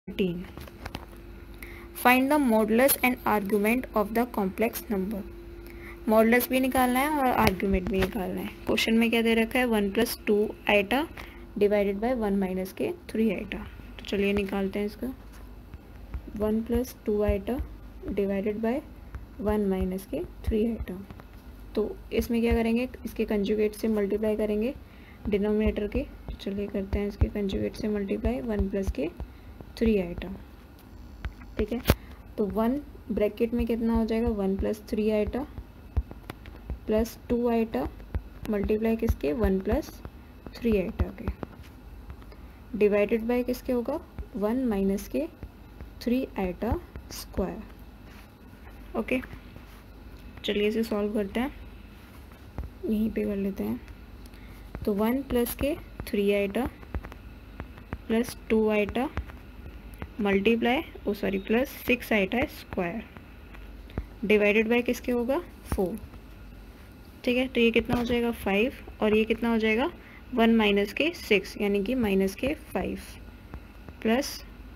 13. Find the modulus and argument of the complex number. Modulus भी निकालना है और आर्गुमेंट भी निकालना है। क्वेश्चन में क्या दे रखा है, 1 + 2 आइटा डिवाइडेड बाय 1 - के 3 आइटा। तो चलिए निकालते हैं इसका। 1 + 2 आइटा डिवाइडेड बाय 1 - के 3 आइटा। तो इसमें क्या करेंगे, इसके कंजुगेट से मल्टीप्लाई करेंगे डिनोमिनेटर के। तो चलिए करते हैं इसके कंजुगेट से मल्टीप्लाई 1 + के 3 आइटा। ठीक है, तो 1 ब्रैकेट में कितना हो जाएगा, 1 + 3 आइटा प्लस 2 आइटा मल्टीप्लाई किसके, 1 + 3 आइटा के, डिवाइडेड बाय किसके होगा, 1 - के 3 आइटा स्क्वायर। ओके, चलिए इसे सॉल्व करते हैं, यहीं पे कर लेते हैं। तो 1 + के 3 iota plus 2 iota multiply plus 6 iota square divided by किसके होगा, 4। ठीक है, तो ये कितना हो जाएगा 5 और ये कितना हो जाएगा 1 - के 6 यानी कि -5 प्लस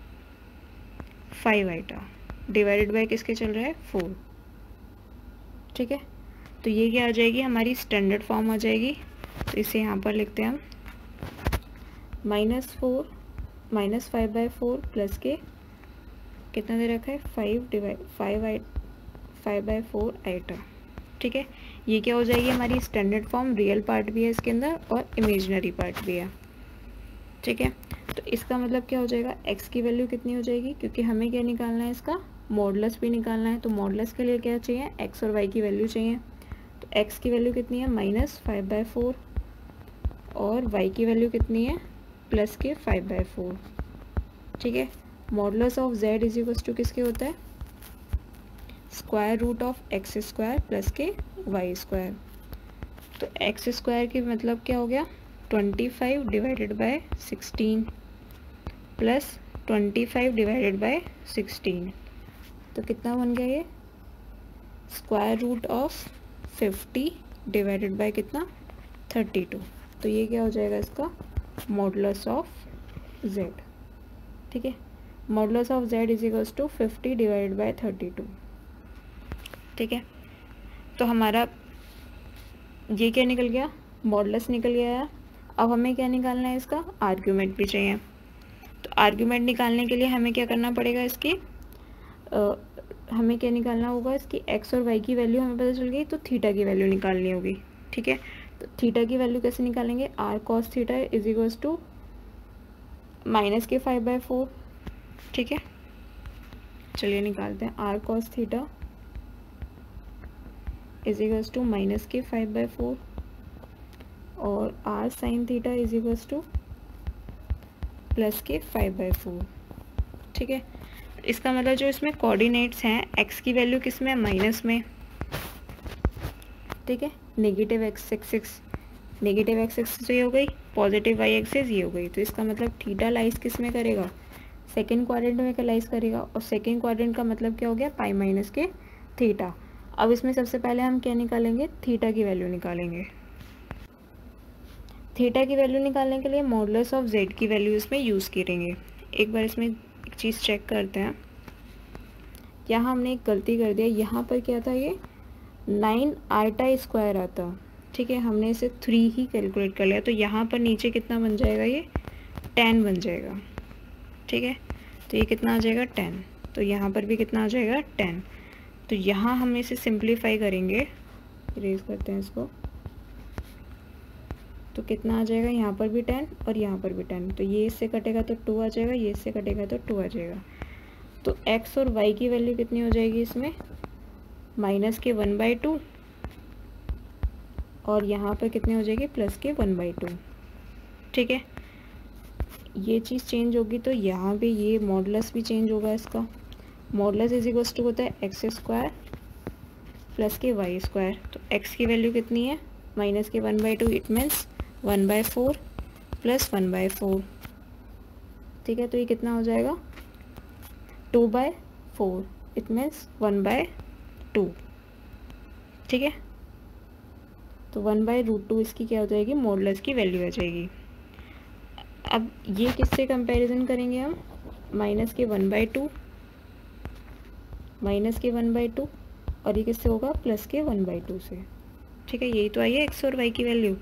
5 आइटा डिवाइडेड बाय किसके चल रहा है 4। ठीक है, तो ये क्या आ जाएगी, हमारी स्टैंडर्ड फॉर्म आ जाएगी। तो इसे यहाँ पर लिखते हैं हम -5/4 प्लस के कितना दे रखा है 5/4 आइटा। ठीक है, ये क्या हो जाएगी हमारी स्टैंडर्ड फॉर्म। रियल पार्ट भी है इसके अंदर और इमेजिनरी पार्ट भी है। ठीक है, तो इसका मतलब क्या हो जाएगा, x की वैल्यू कितनी हो जाएगी, क्योंकि हमें क्या निकालना है, इसका मॉडुलस भी निकालना है। तो मॉडुलस के लिए क्या चाहिए, x और y की वैल्यू चाहिए। तो x की वैल्यू कितनी है -5/4 और y की वैल्यू कितनी है प्लस के 5/4। ठीक है, मॉडुलस ऑफ z = किसके होता है, square root of x² plus के y²। तो x² की मतलब क्या हो गया 25 divided by 16 plus 25 divided by 16। तो कितना बन गया ये, square root of 50 divided by कितना 32। तो ये क्या हो जाएगा इसका मॉडुलस ऑफ z। ठीक है, modulus of z = 50 divided by 32। ठीक है, तो हमारा ये क्या निकल गया, मॉडुलस निकल गया है। अब हमें क्या निकालना है, इसका आर्ग्यूमेंट भी चाहिए। तो आर्ग्यूमेंट निकालने के लिए हमें क्या करना पड़ेगा, इसकी हमें क्या निकालना होगा, इसकी x और y की वैल्यू हमें पता चल गई, तो थीटा की वैल्यू निकालनी होगी। ठीक है, तो थीटा की वैल्यू कैसे निकालेंगे, r cos θ = -5/4। ठीक है, चलिए निकालते हैं, r cos θ = -5/4 और r sin θ = +5/4। ठीक है, इसका मतलब जो इसमें कोऑर्डिनेट्स हैं, x की वैल्यू किस में, माइनस में। ठीक है, नेगेटिव x एक्सिस ये हो गई, पॉजिटिव y एक्सिस ये हो गई। तो इसका मतलब थीटा लाइज किस में करेगा, सेकेंड क्वाड्रेंट में लाइज करेगा। और सेकेंड क्वाड्रेंट का मतलब क्या हो गया, π - के थीटा। अब इसमें सबसे पहले हम क्या निकालेंगे, थीटा की वैल्यू निकालेंगे। थीटा की वैल्यू निकालने के लिए मॉडुलस ऑफ z की वैल्यू इसमें यूज़ करेंगे। एक बार इसमें एक चीज़ चेक करते हैं, यहाँ हमने एक गलती कर दिया, यहाँ पर क्या था, ये 9 आइटा स्क्वायर आता। ठीक है, हमने इसे 3 ही कैलकुलेट कर लिया। तो यहाँ पर नीचे कितना बन जाएगा, ये 10 बन जाएगा। ठीक है, तो ये कितना आ जाएगा 10। तो यहाँ पर भी कितना आ जाएगा 10। तो यहाँ हम इसे सिंप्लीफाई करेंगे, इरेज करते हैं इसको। तो कितना आ जाएगा, यहाँ पर भी 10 और यहाँ पर भी 10। तो ये इससे कटेगा तो 2 आ जाएगा, ये इससे कटेगा तो 2 आ जाएगा। तो x और y की वैल्यू कितनी हो जाएगी इसमें, -1/2 और यहाँ पर कितनी हो जाएगी, +1/2। ठीक है, ये चीज़ चेंज होगी तो यहाँ पे ये मॉडुलस भी चेंज होगा। इसका मॉडुलस = होता है x² प्लस के y²। तो x की वैल्यू कितनी है, -1/2, इट मीन्स 1/4 प्लस 1/4। ठीक है, तो ये कितना हो जाएगा 2/4, इट मीन्स 1/2। ठीक है, तो 1/√2 इसकी क्या हो जाएगी, मॉडुलस की वैल्यू आ जाएगी। अब ये किससे कंपैरिजन करेंगे हम, माइनस के 1/2, माइनस के 1/2, और ये किससे होगा प्लस के 1/2 से। ठीक है, यही तो आई है एक्स और वाई की वैल्यू।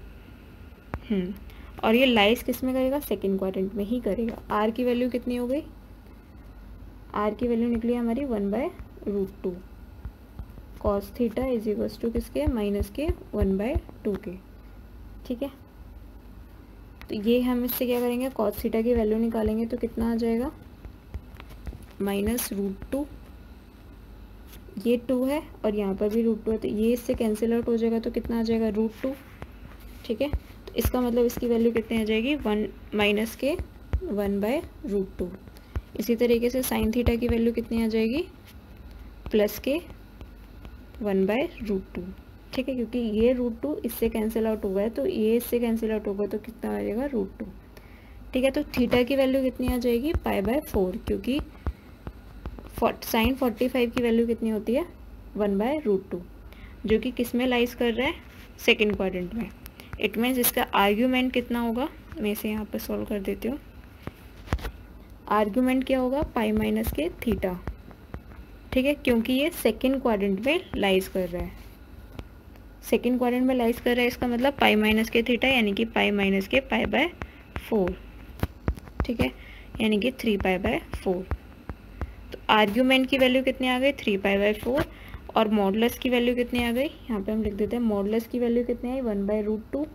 और ये लाइज किस में करेगा, सेकेंड क्वाड्रेंट में ही करेगा। आर की वैल्यू कितनी हो गई, आर की वैल्यू निकली हमारी 1/√2 cos theta is equals to किसके, माइनस के 1/2 के। ठीक है, तो ये हम इससे क्या करेंगे, कॉस थीटा की वैल्यू निकालेंगे तो कितना आ जाएगा, -√2, ये 2 है और यहाँ पर भी √2 है, तो ये इससे कैंसिल आउट हो जाएगा तो कितना आ जाएगा, √2। ठीक है, तो इसका मतलब इसकी वैल्यू कितनी आ जाएगी, 1 माइनस के 1/√2। इसी तरीके से साइन थीटा की वैल्यू कितनी आ जाएगी, प्लस के 1/√2। ठीक है, क्योंकि ये √2 इससे कैंसिल आउट हुआ है तो ये इससे कैंसिल आउट होगा तो कितना आ जाएगा, √2। ठीक है, तो थीटा की वैल्यू कितनी आ जाएगी, π/4, क्योंकि साइन 45 की वैल्यू कितनी होती है, 1/√2, जो कि किस में लाइज कर रहा है, सेकेंड क्वाड्रेंट में। इट मीन्स इसका आर्ग्यूमेंट कितना होगा, मैं इसे यहाँ पर सॉल्व कर देती हूँ। आर्ग्यूमेंट क्या होगा, π - के थीटा। ठीक है, क्योंकि ये सेकेंड क्वाड्रेंट में लाइज कर रहा है, सेकेंड क्वाड्रेंट में लाइज कर रहा है, इसका मतलब π - के थीटा यानी कि π - के π/4। ठीक है, यानी कि 3π/4। तो आर्ग्यूमेंट की वैल्यू कितनी आ गई, 3π/4, और मॉडुलस की वैल्यू कितनी आ गई, यहाँ पे हम लिख देते हैं मॉडुलस की वैल्यू कितनी आई, 1/√2,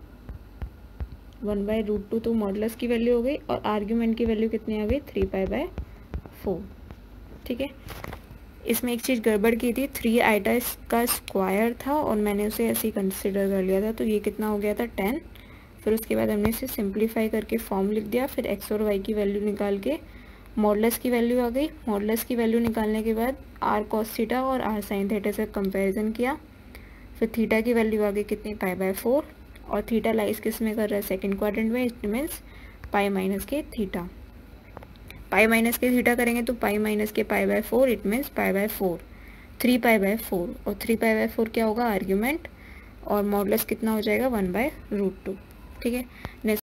1/√2 तो मॉडुलस की वैल्यू हो गई, और आर्ग्यूमेंट की वैल्यू कितनी आ गई, 3π/4। ठीक है, इसमें एक चीज़ गड़बड़ की थी, 3 आइटा का स्क्वायर था और मैंने उसे ऐसे ही कंसिडर कर लिया था, तो ये कितना हो गया था 10। फिर उसके बाद हमने इसे सिंप्लीफाई करके फॉर्म लिख दिया, फिर एक्स और वाई की वैल्यू निकाल के मॉडुलस की वैल्यू आ गई। मॉडुलस की वैल्यू निकालने के बाद आर कॉस थीटा और आर साइन थीटा से कंपैरिजन किया, फिर थीटा की वैल्यू आ गई कितनी, π/4, और थीटा लाइज किस में कर रहा है, सेकेंड क्वाड्रेंट में। इट मीन्स π - के थीटा, π - के थीटा करेंगे तो π - के π/4, इट मीन्स π/4, 3π/4, और 3π/4 क्या होगा, आर्ग्यूमेंट, और मॉडुलस कितना हो जाएगा, 1/√2। ठीक है,